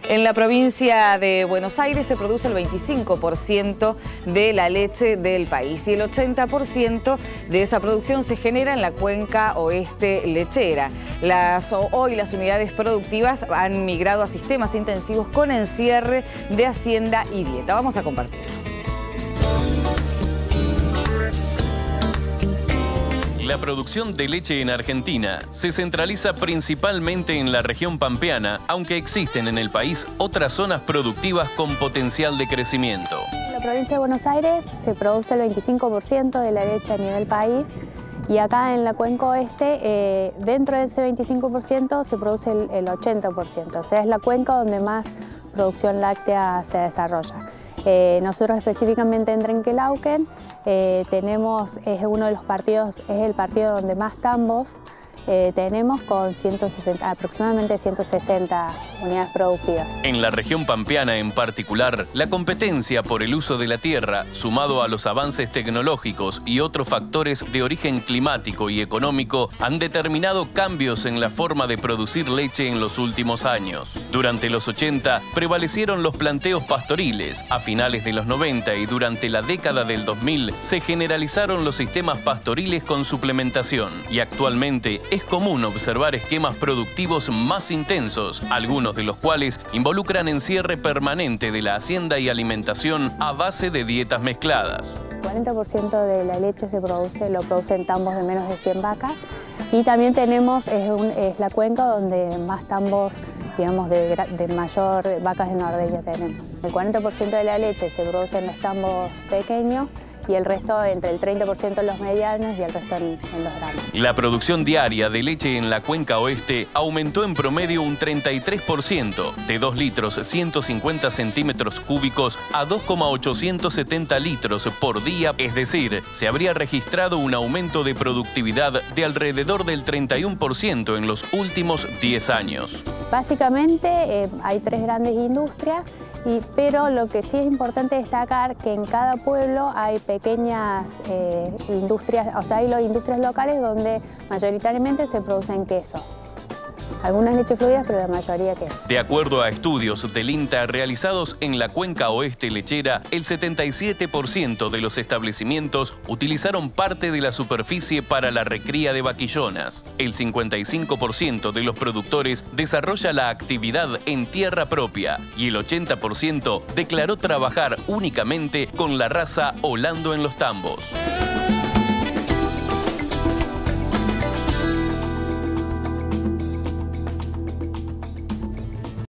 En la provincia de Buenos Aires se produce el 25% de la leche del país y el 80% de esa producción se genera en la cuenca oeste lechera. Hoy las unidades productivas han migrado a sistemas intensivos con encierre de hacienda y dieta. Vamos a compartir. La producción de leche en Argentina se centraliza principalmente en la región pampeana, aunque existen en el país otras zonas productivas con potencial de crecimiento. En la provincia de Buenos Aires se produce el 25% de la leche a nivel país y acá en la cuenca oeste, dentro de ese 25% se produce el 80%, o sea, es la cuenca donde más producción láctea se desarrolla. Nosotros específicamente en Trenquelauquen tenemos, es uno de los partidos, es el partido donde más tambos tenemos con aproximadamente 160 unidades productivas. En la región pampeana en particular, la competencia por el uso de la tierra, sumado a los avances tecnológicos y otros factores de origen climático y económico, han determinado cambios en la forma de producir leche en los últimos años. Durante los 80 prevalecieron los planteos pastoriles, a finales de los 90 y durante la década del 2000 se generalizaron los sistemas pastoriles con suplementación y actualmente es común observar esquemas productivos más intensos, algunos de los cuales involucran encierre permanente de la hacienda y alimentación a base de dietas mezcladas. El 40% de la leche lo producen tambos de menos de 100 vacas y también tenemos, es la cuenca donde más tambos, digamos, de mayor vacas de Nordeña tenemos. El 40% de la leche se produce en los tambos pequeños y el resto, entre el 30% en los medianos y el resto en los grandes. La producción diaria de leche en la cuenca oeste aumentó en promedio un 33%, de 2 litros 150 centímetros cúbicos a 2,870 litros por día, es decir, se habría registrado un aumento de productividad de alrededor del 31% en los últimos 10 años. Básicamente hay 3 grandes industrias, pero lo que sí es importante destacar que en cada pueblo hay pequeñas industrias, o sea, hay las industrias locales donde mayoritariamente se producen quesos. Algunas leches fluidas, pero la mayoría queso. De acuerdo a estudios del INTA realizados en la cuenca oeste lechera, el 77% de los establecimientos utilizaron parte de la superficie para la recría de vaquillonas. El 55% de los productores desarrolla la actividad en tierra propia y el 80% declaró trabajar únicamente con la raza holando en los tambos.